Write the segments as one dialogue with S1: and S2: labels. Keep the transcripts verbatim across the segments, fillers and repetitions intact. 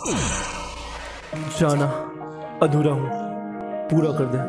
S1: जाना अधूरा हूं, पूरा कर दे।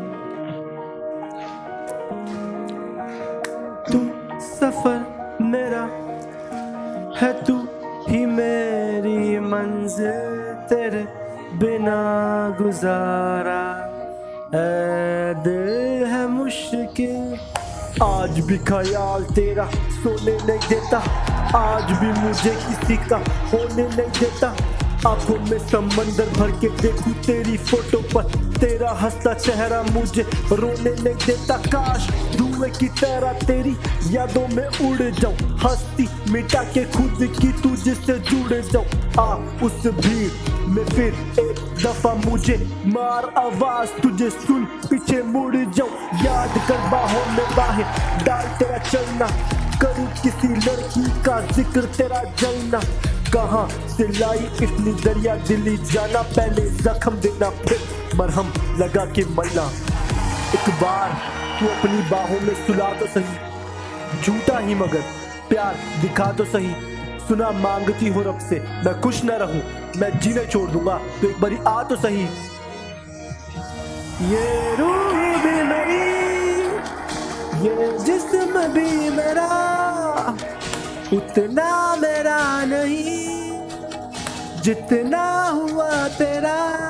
S1: तू सफर मेरा है, तू ही मेरी मंजिल, तेरे बिना गुजारा ऐ दिल है मुश्किल। आज भी ख्याल तेरा सोने नहीं देता, आज भी मुझे किसी का होने नहीं देता। आंखों में समंदर भर के देखूं तेरी फोटो पर, तेरा हंसता चेहरा मुझे रोने नहीं देता। काश धुएं की तरह तेरी यादों में उड़ जाऊं, हंसती मिटा के खुद की तुझसे जुड़ जाऊं। आ उस भीड़ में फिर एक दफा मुझे मार आवाज, तुझे सुन पीछे मुड़ जाऊं। याद कर बाहों में बाहें डाल तेरा चलना, करूं किसी लड़की का जिक्र तेरा जलना। कहाँ से लाई इतनी दरिया दिली जाना, पहले जख्म देना फिर मरहम लगा के मरना। एक बार तू अपनी बाहों में सुला तो सही, झूठा ही मगर प्यार दिखा तो सही। सुना मांगती हो रब से मैं खुश न रहूं, मैं जीने छोड़ दूंगा तो एक बारी आ तो सही। ये रूह भी मेरी, ये जिस्म भी मेरा, उतना मेरा नहीं जितना हुआ तेरा।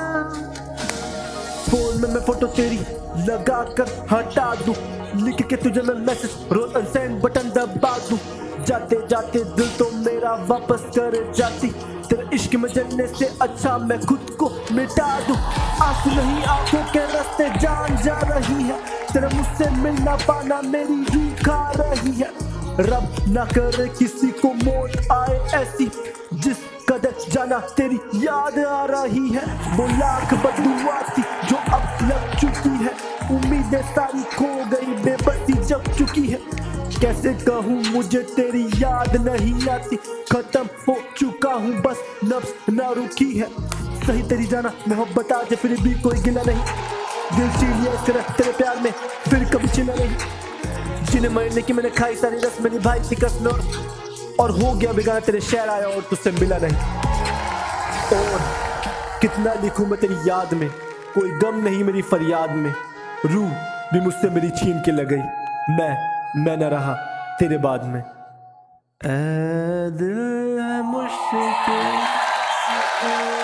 S1: फोन में मैं फोटो तेरी लगा कर हटा दूं, लिख के तुझे मैं मैसेज रोज अनसेंड बटन दबा दूं। जाते जाते दिल तो मेरा वापस कर जाती, तेरे इश्क में जलने से अच्छा मैं खुद को मिटा दूं। आंसू नहीं आंखों के रास्ते जान जा रही है, तेरे मुझसे मिल ना पाना मेरी रूह खा रही है। रब ना करे किसी को मौत आए ऐसी, जिस कदर जाना तेरी याद आ रही है। वो लाख बदुआ थी जो अब लग चुकी है, उम्मीदें सारी खो गई, बेबसी जग चुकी है। कैसे कहूँ मुझे तेरी याद नहीं आती, खत्म हो चुका हूँ बस नब्ज ना रुकी है। सही तेरी जाना मोहब्बत आज फिर भी कोई गिला नहीं, दिल चीर लिया इस तरह तेरे प्यार में फिर कभी चिना नहीं। जिन्हें मरने की मैंने खाई सारी रस में निभाई थी कसम, और हो गया बेगाना तेरे शहर आया और तुझसे मिला नहीं। और कितना लिखूं मैं तेरी याद में, कोई गम नहीं मेरी फरियाद में। रूह भी मुझसे मेरी छीन के लग गई, मैं मैं न रहा तेरे बाद में। ऐ दिल है मुश्किल